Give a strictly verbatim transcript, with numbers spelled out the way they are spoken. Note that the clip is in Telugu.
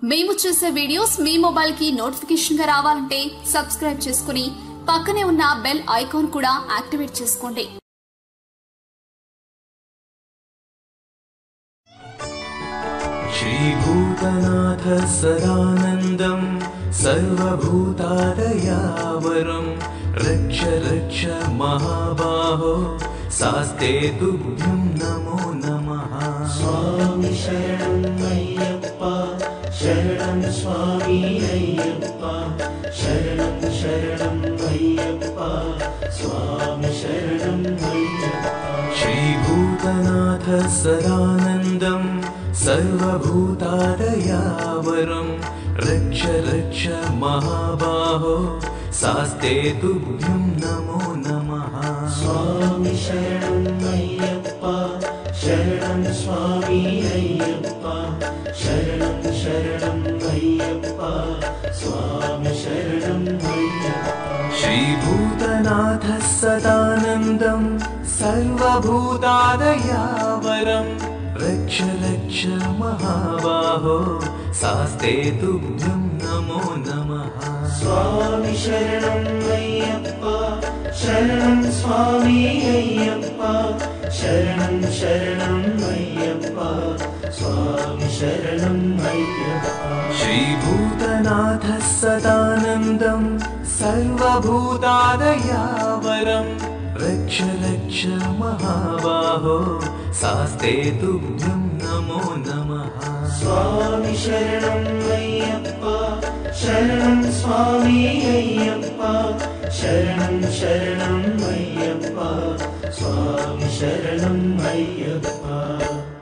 మేము చేసే వీడియోస్ మీ మొబైల్ కి నోటిఫికేషన్ గా రావాలంటే సబ్స్క్రైబ్ చేసుకుని పక్కనే ఉన్న బెల్ ఐకాన్ కూడా యాక్టివేట్ చేసుకోండి. श्रीभूतनाथ सदानन्दं सर्वभूतादयावरं रक्ष रक्ष महाबाहो सास्ते तुभ्यं नमो नमः। स्वामी शरणं अय्यप्पा शरणं स्वामी अय्यप्पा शरणं शरणं अय्यप्पा स्वामी शरणं अय्यप्पा। श्रीभूतनाथ सदानन्दं सर्वभूतादयावरं रक्ष रक्ष महाबाहो सास्ते तुभ्यं नमो नमः। स्वामी शरणं अय्यप्पा शरणं स्वामी अय्यप्पा शरणं शरणं अय्यप्पा स्वामी शरणं अय्यप्पा। श्रीभूतनाथ सदानन्दं सर्वभूतादयावरं रक्ष रक्ष महाबाहो सास्ते तुभ्यं नमो नमः। स्वामी शरणं अय्यप्पा शरणं स्वामी अय्यप्पा शरणं शरणं अय्यप्पा स्वामी शरणं अय्यप्पा। श्रीभूतनाथ सदानन्दं सर्वभूतादयावरं रक्ष रक्ष महाबाहो सास्ते तुभ्यं नमो नमः। स्वामी शरणं अय्यप्पा शरणं स्वामी अय्यप्पा शरणं शरणं अय्यप्पा स्वामी शरणं अय्यप्पा।